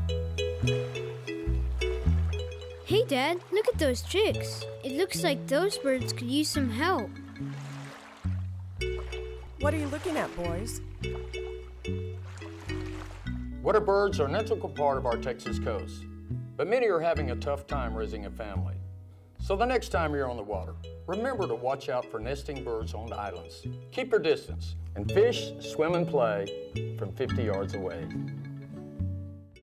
Hey, Dad, look at those chicks. It looks like those birds could use some help. What are you looking at, boys? Waterbirds are an integral part of our Texas coast, but many are having a tough time raising a family. So the next time you're on the water, remember to watch out for nesting birds on the islands. Keep your distance and fish, swim, and play from 50 yards away.